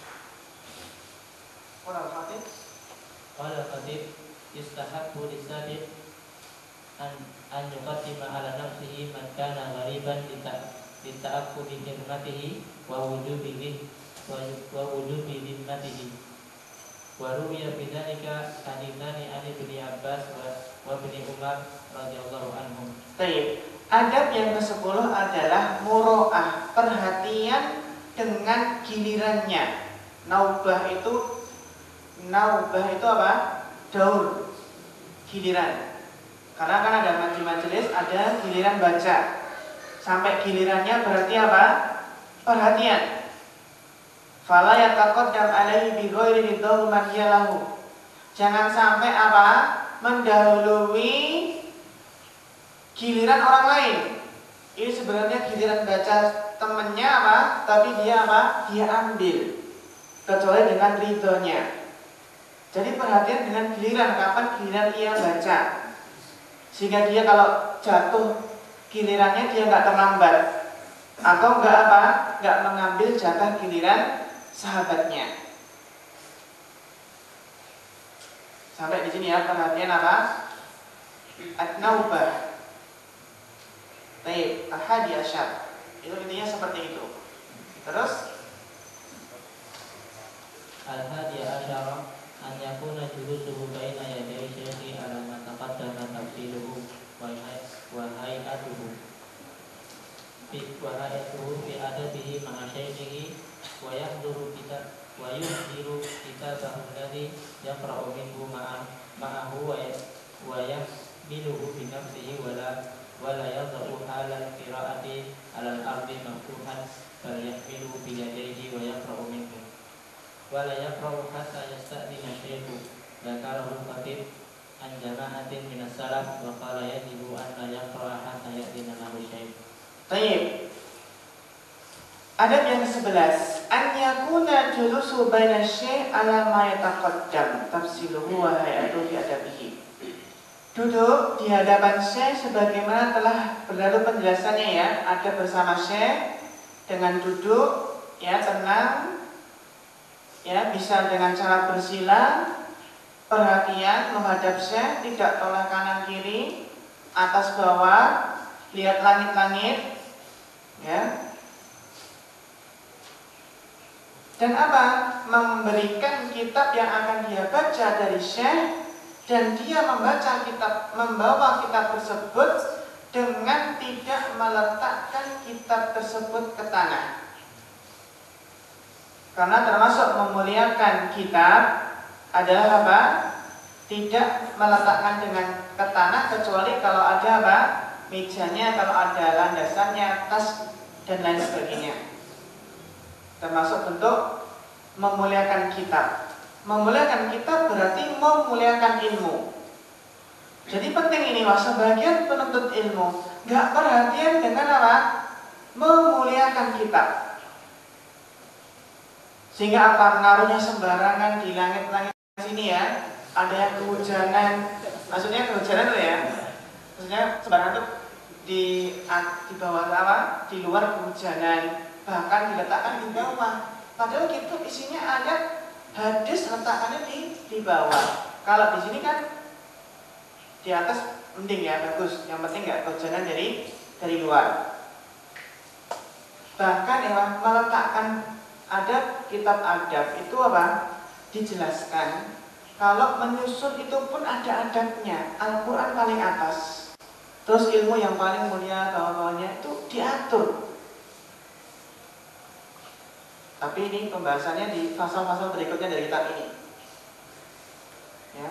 Qala al-Khatib, Qala al-Khatib yustahabbu lisabiq an yuqaddima ala nafsihi man kana ghariban lita'akkudi hurmatihi wa wujubi dhimmatihi. Wa ruwiya bidzalika haditsani an Ibnu Abbas wa Ibnu Umar radhiyallahu anhum. baik. Adab yang ke-10 adalah muro'ah, perhatian dengan gilirannya. Naubah itu apa? Daur, giliran. Karena kan ada majelis, ada giliran baca. Sampai gilirannya berarti apa? Perhatian. Fala yataqaddam alaihi bi ghairi ridha man yalahu. Jangan sampai apa? Mendahului giliran orang lain. Ini sebenarnya giliran baca temennya apa? Tapi dia apa? Dia ambil. Kecuali dengan ridhonya. Jadi perhatian dengan giliran, kapan giliran ia baca. Sehingga dia kalau jatuh gilirannya dia nggak terlambat, atau nggak mengambil jatah giliran sahabatnya. Sampai di sini ya, perhatian apa? At-naubah. Baik, ahadi asyar. Itu intinya seperti itu. Terus al-hadi asyara an yakuna julusuhu baina yaday syekhi ala ma taqaddama tafsiluhu wa hay'atuhu fi adabihi ma'a syekhihi wa yahduru kitabahu alladhi yaqra'u minhu ma'ahu wa yahmiluhu bi nafsihi wa la yadh'u halal qira'ati 'ala al-ardi maftuhan bal yahmiluhu bi yadayhi wa yaqra'u minhu wa la yaqra'u hatta yasta'dina syekhu dzakarahu khatib an jama'atin minas salaf wa qala yajibu an la yaqra'a hatta ya'dina lahu syekh. Baik. Adab yang ke-11, an yakuna julusu baina syekh ala ma yataqaddam tafsiluhu wa hay'atuhu fi adabihi. Duduk di hadapan syekh sebagaimana telah berlalu penjelasannya ya, ada bersama syekh dengan duduk ya tenang ya, bisa dengan cara bersila, perhatian menghadap syekh, tidak toleh kanan kiri, atas bawah, lihat langit-langit ya. Dan apa? Memberikan kitab yang akan dia baca dari syekh, dan dia membawa kitab tersebut dengan tidak meletakkan kitab tersebut ke tanah. Karena termasuk memuliakan kitab adalah apa? Tidak meletakkan dengan ke tanah, kecuali kalau ada apa? Mejanya, kalau ada landasannya, tas dan lain sebagainya. Termasuk bentuk memuliakan kitab. Memuliakan kitab berarti memuliakan ilmu. Jadi penting ini, sebagian penuntut ilmu gak perhatian dengan apa? Memuliakan kitab. Sehingga apa? Pengaruhnya sembarangan di langit-langit sini ya. Ada yang kehujanan. Maksudnya kehujanan itu ya. Maksudnya sembarangan itu di bawah apa? Di luar kehujanan. Bahkan diletakkan di bawah. Padahal kitab isinya ayat hadis, letakkannya di bawah. Kalau di sini kan di atas mending ya, bagus. Yang penting nggak kehujanan dari luar. Bahkan ya, meletakkan adab, kitab adab itu apa? Dijelaskan. Kalau menyusun itu pun ada adabnya. Al-Quran paling atas. Terus ilmu yang paling mulia bawah-bawahnya itu diatur. Tapi ini pembahasannya di pasal-pasal berikutnya dari kitab ini. Ya.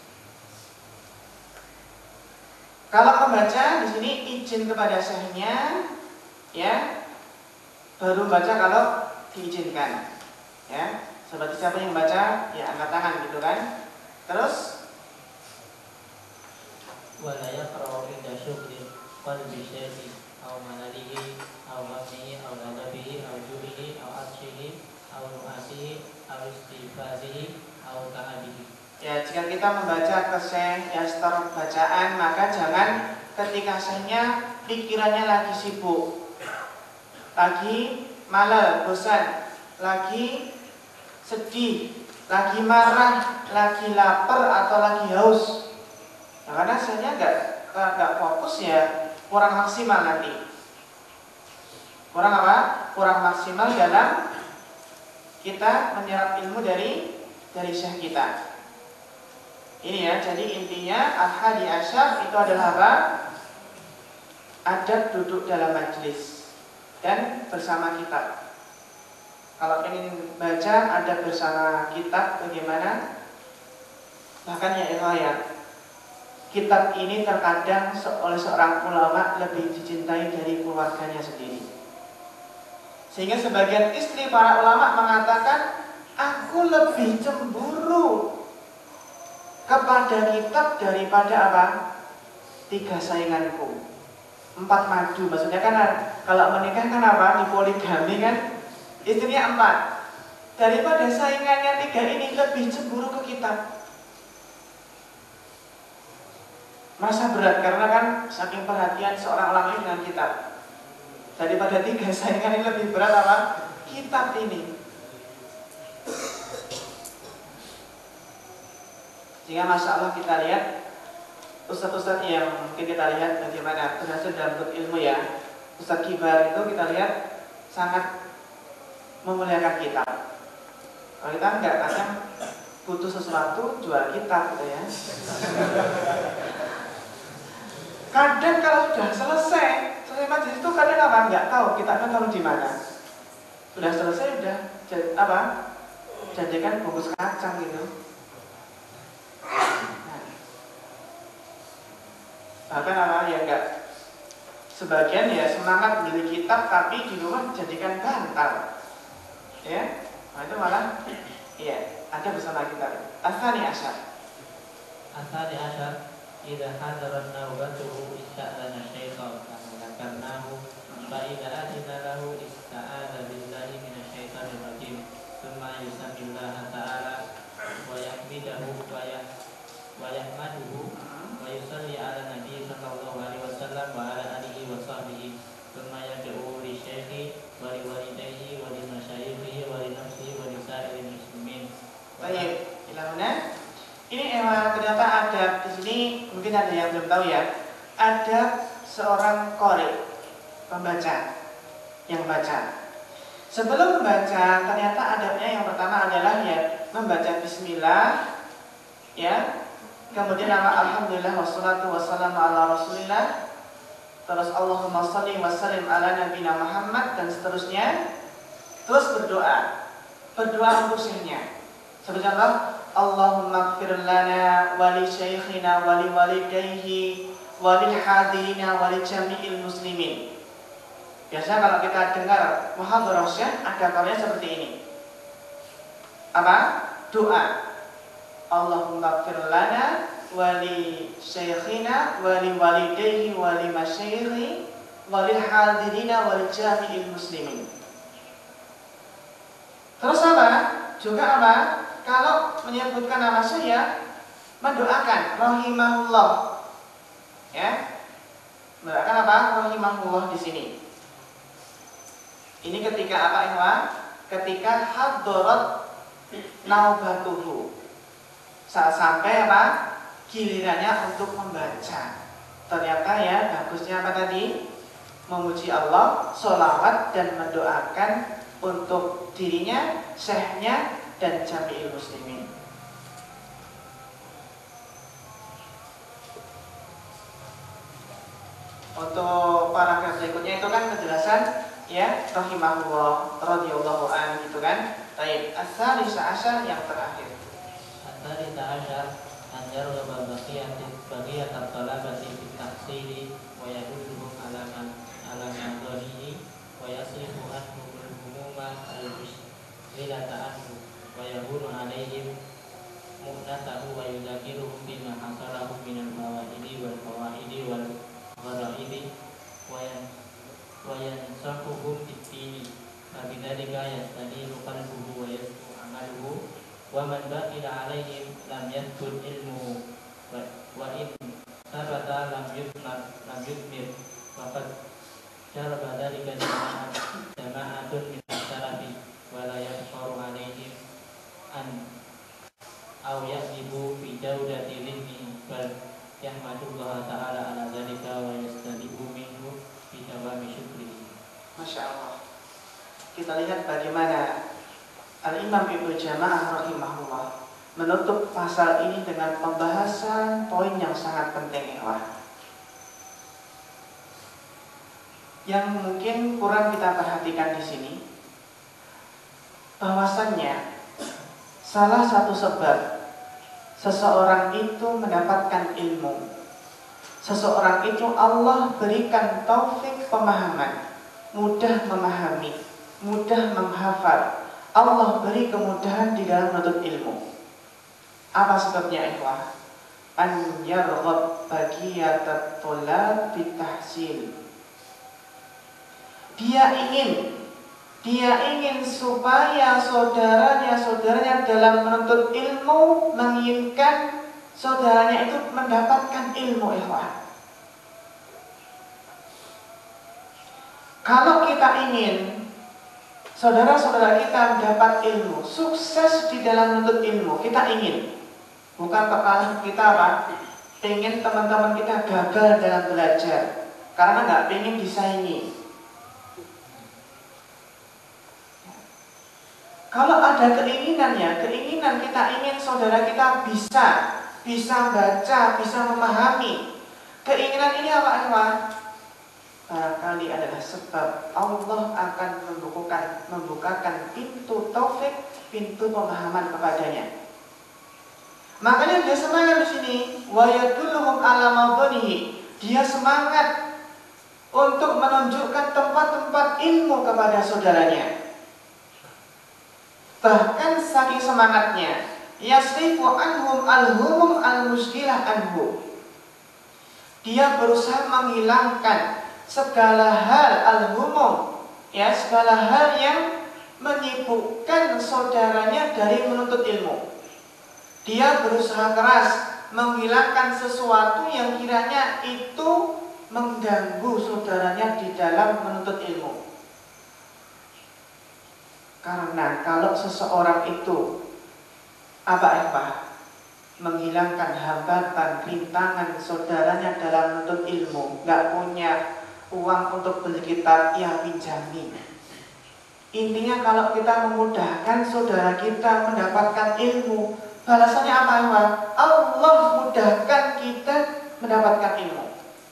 Kalau membaca di sini izin kepada syekhnya, ya, baru baca kalau diizinkan. Ya, seperti siapa yang baca, ya angkat tangan gitu kan. Terus wala yaqra'u inda syughli qalbi syekhi aw manalihi aw mabnihi aw adabihi aw juhihi aw arshihi aw nu'asihi aw istifazihi aw ta'abihi. Ya, jika kita membaca ke syekh ya setor bacaan, maka jangan ketika syekhnya pikirannya lagi sibuk, lagi malas, bosan, lagi sedih, lagi marah, lagi lapar atau lagi haus. Nah, karena syekhnya nggak fokus ya, kurang maksimal nanti. Kurang apa? Kurang maksimal dalam kita menyerap ilmu dari syekh kita. Ini ya, jadi intinya al-hadi asyar itu adalah apa? Adab duduk dalam majlis dan bersama kitab. Kalau ingin baca adab bersama kitab bagaimana? Bahkan ya ikhwah, kitab ini terkadang oleh seorang ulama lebih dicintai dari keluarganya sendiri. Sehingga sebagian istri para ulama mengatakan, aku lebih cemburu kepada kitab daripada apa? 3 sainganku, 4 madu. Maksudnya kan kalau menikah kan apa? Di poligami kan istrinya 4. Daripada saingannya 3 ini lebih cemburu ke kitab. merasa berat karena kan saking perhatian seorang ulama ini dengan kitab. Daripada 3 saingan ini lebih berat apa? Kitab ini. Sehingga Masya Allah kita lihat ustadz-ustadz yang mungkin kita lihat bagaimana berhasil dalam ilmu ya. Ustadz kibar itu kita lihat sangat memuliakan kitab. Kalau kita enggak, kadang butuh sesuatu jual kitab gitu ya. Kadang kalau sudah selesai majelis itu kadang apa? Enggak tahu kitabnya taruh di mana. Sudah selesai udah apa? Jadikan bungkus kacang gitu. Nah, bahkan apa ya enggak? Sebagian ya semangat beli kitab tapi di rumah dijadikan bantal. Ya, nah itu malah iya, ada bersama kita. Asani asyar. Asani asyar, idza hadarat nawbatuhu ista'dana syaitan karnahu fa idza adina lahu ista'adza billahi minasyaitonir rajim. Tsumma yusammillaha ta'ala wa yahmiduhu wa yahmaduhu wa yusalli ala nabi sallallahu alaihi wasallam wa ala alihi wa sahbihi. Tsumma yad'u li syaikhi wa li walidayhi wa li masyayikhihi wa li nafsihi wa li sa'iril muslimin. Baik, ilahuna. Ini ternyata ada di sini, mungkin ada yang belum tahu ya. Ada seorang qari, pembaca yang baca. Sebelum membaca, ternyata adabnya yang pertama adalah ya membaca bismillah, ya. Kemudian nama alhamdulillah wassalatu wassalamu ala rasulillah. Terus Allahumma shalli wa sallim ala nabiyina Muhammad dan seterusnya. Terus berdoa. Berdoa untuk syekhnya. Seperti contoh, Allahumma ighfir lana wa li syaikhina wa li walidayhi wa lil hadirina wa li jami'il muslimin. Biasa kalau kita dengar muhadharah syekh ada kalanya seperti ini. Apa? Doa. Allahumma ighfir lana wa li syaikhina wa li walidayhi wa li masyayikhi wa lil hadirina wa li jami'il muslimin. Terus apa? Juga apa? Kalau menyebutkan nama saya, mendoakan rahimahullah. Ya. Mendoakan apa? Rahimahullah di sini. Ini ketika apa, ikhwan? Ketika hadarat naubatuhu. Saat sampai apa? Gilirannya untuk membaca. Ternyata ya bagusnya apa tadi? Memuji Allah, sholawat dan mendoakan untuk dirinya, syekhnya dan jami'il muslimin. Untuk paragraf berikutnya itu kan penjelasan ya rahimahullah radhiyallahu an gitu kan. Baik, as-salisa asyar yang terakhir. As-salisa asyar anjar wa baqiyat at-talabati fi tahsili wa yadulluhum ala madharihi wa yasrifu anhum al-humuma al-mushghilata anhu wa yahunu alaihim mu'natahu wa yuzakiruhum bima hasalahu minal mawaidi wal fawaidi wal gharaidi wa yansahuhum fid-dini fa bidzalika yastadilu qalbuhu wa yasfu amaluhu wa man baqila alaihim lam yathbut ilmuhu wa in sabata lam yutmir wa qad jaraba dzalika jama'atun min as-salafi wa la yaqfaru alaihim an aw yaqibu fi jawdati ilmihi bal yahmadullah ta'ala ala dzalika wa yastadibu minhu fi dawami syukrihi. Masya Allah. Kita lihat bagaimana Al-Imam Ibnu Jama'ah rahimahullah menutup pasal ini dengan pembahasan poin yang sangat penting ya. Yang mungkin kurang kita perhatikan di sini, bahwasannya salah satu sebab seseorang itu mendapatkan ilmu, seseorang itu Allah berikan taufik pemahaman, mudah memahami, mudah menghafal. Allah beri kemudahan di dalam menuntut ilmu. Apa sebabnya ikhwah? An yarghab baqiyatat thulab bitahsil. Dia ingin supaya saudaranya dalam menuntut ilmu menginginkan saudaranya itu mendapatkan ilmu, ikhwan. Kalau kita ingin saudara-saudara kita mendapat ilmu, sukses di dalam menuntut ilmu, kita ingin. Bukan kepala kita apa? Pengen teman-teman kita gagal dalam belajar karena nggak pengen disaingi. Kalau ada keinginan kita ingin saudara kita bisa baca, bisa memahami. Keinginan ini apa, ikhwan? Barangkali adalah sebab Allah akan membukakan pintu taufik, pintu pemahaman kepadanya. Makanya dia semangat di sini, wa yadulluhum ala mawdunihi. Dia semangat untuk menunjukkan tempat-tempat ilmu kepada saudaranya. Bahkan saking semangatnya, yasrifu anhum al-humum al-mushkilah anhu. Dia berusaha menghilangkan segala hal al-humum, segala hal yang menyibukkan saudaranya dari menuntut ilmu. Dia berusaha keras menghilangkan sesuatu yang kiranya itu mengganggu saudaranya di dalam menuntut ilmu. Karena kalau seseorang itu menghilangkan hambatan, rintangan saudaranya dalam menuntut ilmu, nggak punya uang untuk beli kitab, ya pinjami. Intinya kalau kita memudahkan saudara kita mendapatkan ilmu, balasannya apa, ikhwan? Allah mudahkan kita mendapatkan ilmu.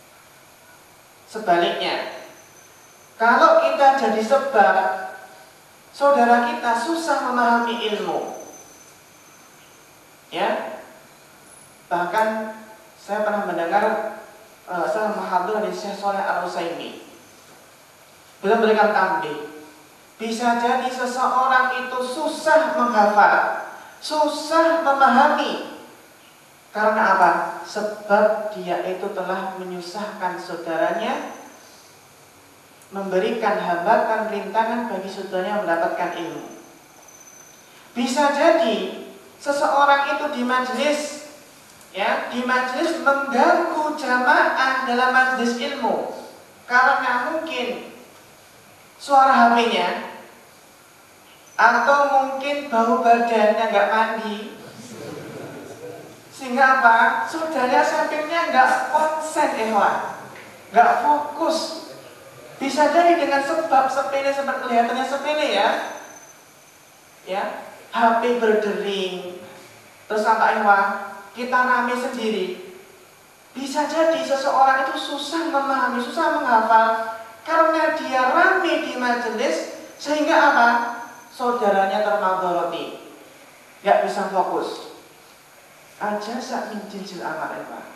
Sebaliknya, kalau kita jadi sebab saudara kita susah memahami ilmu, bahkan saya pernah mendengar saya muhadharah di Syekh Shalih Al-Utsaimin. Beliau memberikan tambih. Bisa jadi seseorang itu susah menghafal, susah memahami. Karena apa? Sebab dia itu telah menyusahkan saudaranya, memberikan hambatan, rintangan bagi saudaranya mendapatkan ilmu. Bisa jadi seseorang itu di majelis mengganggu jamaah dalam majelis ilmu karena mungkin suara HP-nya atau mungkin bau badannya nggak mandi, sehingga apa? Saudara sampingnya nggak konsen, nggak fokus. Bisa jadi dengan sebab sepele, seperti kelihatannya sepele HP berdering, terus kita rame sendiri. Bisa jadi seseorang itu susah memahami, susah menghafal karena dia rame di majelis, sehingga apa? Saudaranya termadharati, nggak bisa fokus. Ajazah min jinsil amal,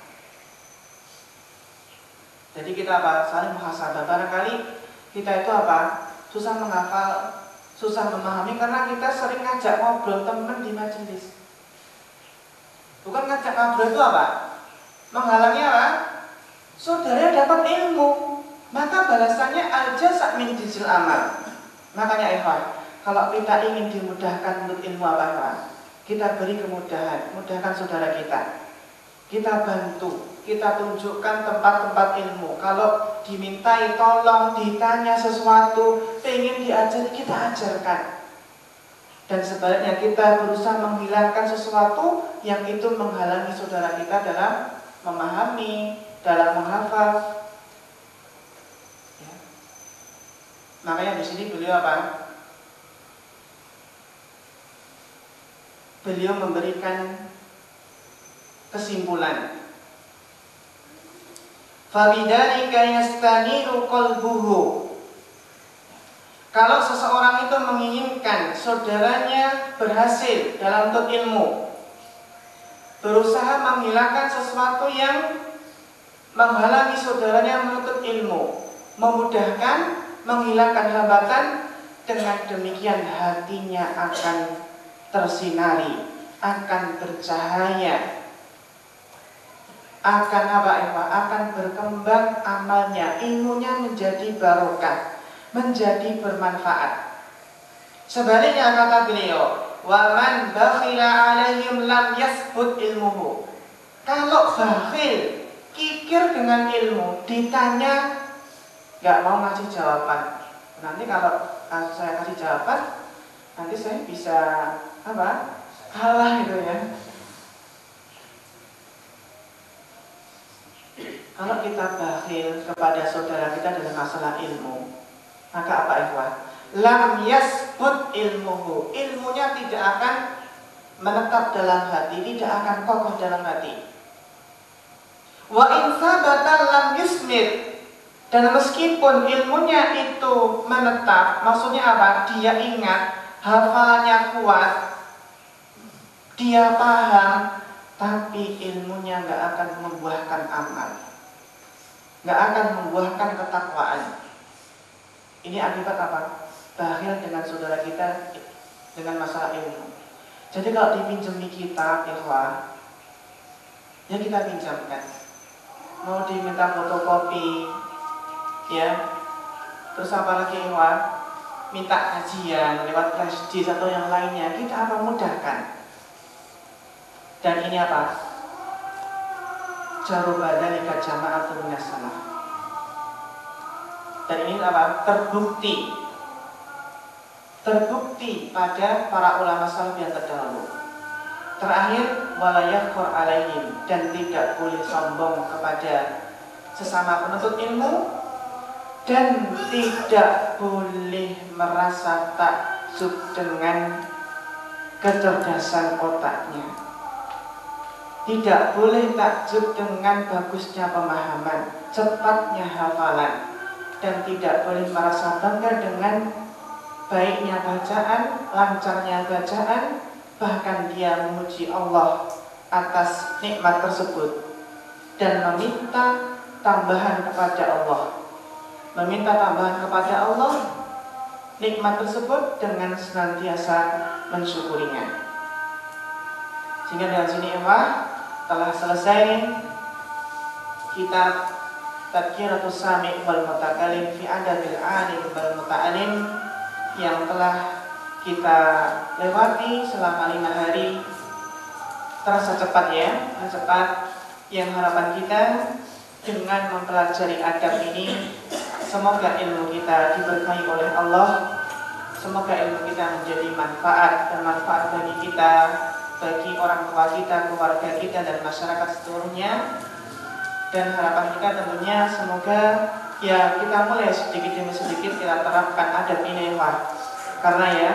Jadi kita saling muhasabah. Barangkali kita itu susah menghafal, susah memahami karena kita sering ngajak ngobrol teman di majelis. Bukan ngajak ngobrol itu menghalangi saudara dapat ilmu. Maka balasannya ajazah min jinsil amal. Makanya kalau kita ingin dimudahkan untuk ilmu kita beri kemudahan, mudahkan saudara kita. Kita bantu, kita tunjukkan tempat-tempat ilmu. Kalau dimintai tolong, ditanya sesuatu, ingin diajari, kita ajarkan. Dan sebaliknya kita berusaha menghilangkan sesuatu yang itu menghalangi saudara kita dalam memahami, dalam menghafal. Makanya di sini beliau Beliau memberikan kesimpulan. Fabidzalika yastaniru qalbuhu. Kalau seseorang itu menginginkan saudaranya berhasil dalam menuntut ilmu, berusaha menghilangkan sesuatu yang menghalangi saudaranya menuntut ilmu, memudahkan, menghilangkan hambatan, dengan demikian hatinya akan tersinari, akan bercahaya, akan berkembang amalnya, ilmunya menjadi barokah, menjadi bermanfaat. Sebaliknya kata beliau, wa man bakhila alaihim lam yasbut ilmuhu. Kalau bakhil, kikir dengan ilmu, ditanya nggak mau ngasih jawaban. Nanti kalau saya kasih jawaban, nanti saya bisa apa? Kalah gitu ya. Kalau kita bakhil kepada saudara kita dalam masalah ilmu, maka apa ikhwan? Lam yasbut ilmuhu, ilmunya tidak akan menetap dalam hati, tidak akan kokoh dalam hati. Wa in sabata lam yusmir, dan meskipun ilmunya itu menetap, maksudnya apa? Dia ingat, hafalannya kuat, dia paham, tapi ilmunya nggak akan membuahkan amal, nggak akan membuahkan ketakwaan. Ini akibat apa? Bakhil dengan saudara kita dengan masalah ilmu. Jadi kalau dipinjami kitab, ikhwah, ya kita pinjamkan. Mau diminta fotokopi, ya, terus apa lagi ikhwah? Minta kajian lewat flash disk atau yang lainnya, kita apa mudahkan. Dan ini apa? Jarubadalika jama'atun minas salaf. Dan ini apa? Terbukti pada para ulama salaf yang terdahulu. Terakhir, walayahkur alaihim, dan tidak boleh sombong kepada sesama penuntut ilmu, dan tidak boleh merasa takjub dengan kecerdasan otaknya, tidak boleh takjub dengan bagusnya pemahaman, cepatnya hafalan, dan tidak boleh merasa bangga dengan baiknya bacaan, lancarnya bacaan, bahkan dia memuji Allah atas nikmat tersebut dan meminta tambahan kepada Allah. Meminta tambahan kepada Allah nikmat tersebut dengan senantiasa mensyukurinya. Sehingga dari sini telah selesai kitab Tadkiratus Sami' wal Mutakalim fi Adabil Alim wal Muta'alim yang telah kita lewati selama 5 hari. Terasa cepat ya, cepat. Yang harapan kita dengan mempelajari adab ini, semoga ilmu kita diberkahi oleh Allah, semoga ilmu kita menjadi manfaat dan manfaat bagi kita, bagi orang tua kita, keluarga kita, dan masyarakat seluruhnya. Dan harapan kita tentunya semoga ya kita mulai sedikit demi sedikit kita terapkan adab ini, karena ya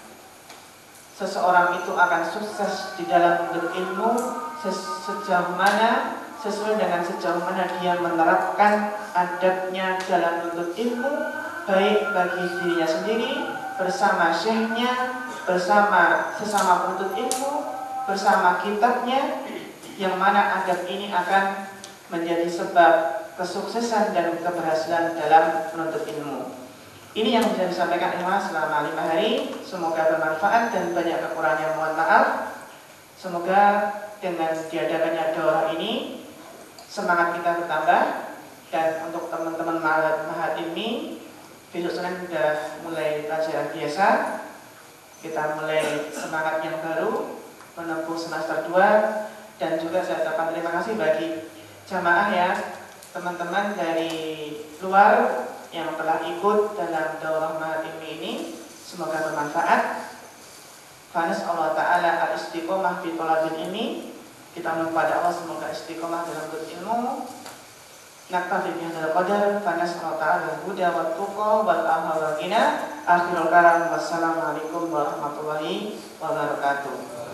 seseorang itu akan sukses di dalam menuntut ilmu sejauh mana, sesuai dengan sejauh mana dia menerapkan adabnya dalam menuntut ilmu, baik bagi dirinya sendiri, bersama syekhnya, bersama sesama penuntut ilmu, bersama kitabnya, yang mana adab ini akan menjadi sebab kesuksesan dan keberhasilan dalam menuntut ilmu. Ini yang bisa disampaikan selama 5 hari. Semoga bermanfaat dan banyak kekurangan, mohon maaf. Semoga dengan diadakannya daurah ini semangat kita bertambah. Dan untuk teman-teman Mahat Ilmi, besok Senin sudah mulai pelajaran biasa. Kita mulai semangat yang baru menempuh semester 2. Dan juga saya ucapkan terima kasih bagi jamaah ya, teman-teman dari luar yang telah ikut dalam daurah Mahat Ilmi ini. Semoga bermanfaat. Fanas Allah Ta'ala al-istiqomah fi thalabil ilmi. Kita mohon pada Allah semoga istiqomah dalam menuntut ilmu. Naktafi bihadzal qadar. Fanas Allah Ta'ala al-huda wa tuqa wal amha wal ghina. Akhirul kalam. Wassalamualaikum warahmatullahi wabarakatuh.